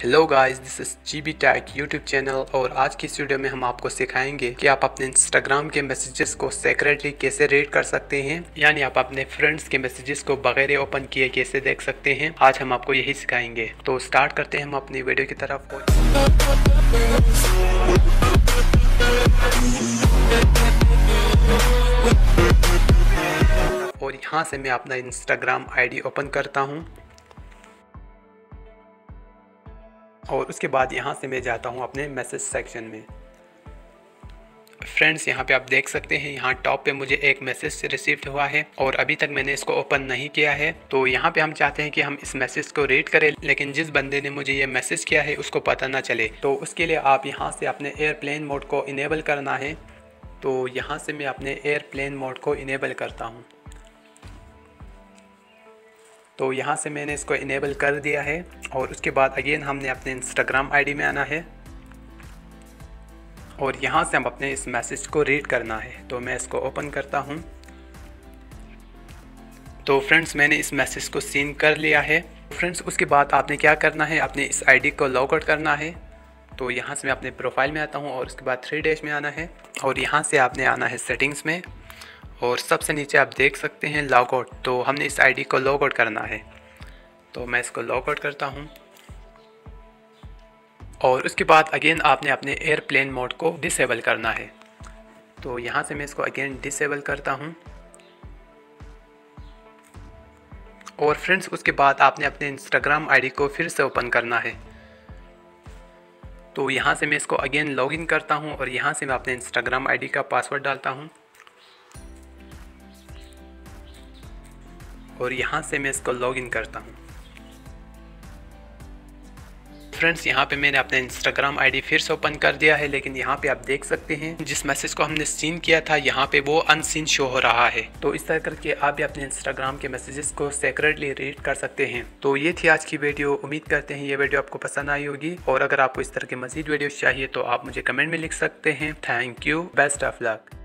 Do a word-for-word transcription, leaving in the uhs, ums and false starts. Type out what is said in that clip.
Hello guys, this is GB tech YouTube channel और आज की इस वीडियो में हम आपको सिखाएंगे कि आप अपने इंस्टाग्राम के मैसेजेस को सेक्रेटली कैसे रीड कर सकते हैं, यानी आप अपने फ्रेंड्स के मैसेजेस को बगैर ओपन किए कैसे देख सकते हैं। आज हम आपको यही सिखाएंगे। तो स्टार्ट करते हैं हम अपनी वीडियो की तरफ। और यहाँ से मैं अपना इंस्टाग्राम आईडी ओपन करता हूँ और उसके बाद यहाँ से मैं जाता हूँ अपने मैसेज सेक्शन में। फ्रेंड्स, यहाँ पे आप देख सकते हैं, यहाँ टॉप पे मुझे एक मैसेज रिसीव्ड हुआ है और अभी तक मैंने इसको ओपन नहीं किया है। तो यहाँ पे हम चाहते हैं कि हम इस मैसेज को रीड करें, लेकिन जिस बंदे ने मुझे ये मैसेज किया है उसको पता ना चले। तो उसके लिए आप यहाँ से अपने एयरप्लेन मोड को इनेबल करना है। तो यहाँ से मैं अपने एयरप्लेन मोड को इनेबल करता हूँ। तो यहाँ से मैंने इसको इनेबल कर दिया है और उसके बाद अगेन हमने अपने इंस्टाग्राम आईडी में आना है और यहाँ से हम अपने इस मैसेज को रीड करना है। तो मैं इसको ओपन करता हूँ। तो फ्रेंड्स, मैंने इस मैसेज को सीन कर लिया है। फ्रेंड्स, उसके बाद आपने क्या करना है, अपने इस आईडी को लॉग आउट करना है। तो यहाँ से मैं अपने प्रोफाइल में आता हूँ और उसके बाद थ्री डैश में आना है और यहाँ से आपने आना है सेटिंग्स में और सबसे नीचे आप देख सकते हैं लॉग आउट। तो हमने इस आईडी को लॉग आउट करना है। तो मैं इसको लॉग आउट करता हूं और उसके बाद अगेन आपने अपने एयरप्लेन मोड को डिसेबल करना है। तो यहां से मैं इसको अगेन डिसेबल करता हूं और फ्रेंड्स, उसके बाद आपने अपने इंस्टाग्राम आईडी को फिर से ओपन करना है। तो यहां से मैं इसको अगेन लॉगिन करता हूं और यहां से मैं अपने इंस्टाग्राम आईडी का पासवर्ड डालता हूं और यहाँ से मैं इसको लॉगिन करता हूँ। फ्रेंड्स, यहाँ पे मैंने अपना इंस्टाग्राम आईडी फिर से ओपन कर दिया है, लेकिन यहाँ पे आप देख सकते हैं जिस मैसेज को हमने सीन किया था यहाँ पे वो अनसीन शो हो रहा है। तो इस तरह करके आप भी अपने इंस्टाग्राम के मैसेजेस को सेक्रेटली रीड कर सकते हैं। तो ये थी आज की वीडियो। उम्मीद करते हैं ये वीडियो आपको पसंद आई होगी और अगर आपको इस तरह के मजीद वीडियो चाहिए तो आप मुझे कमेंट में लिख सकते हैं। Thank you, best of luck.